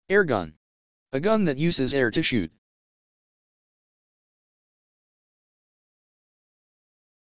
Airgun. A gun that uses air to shoot.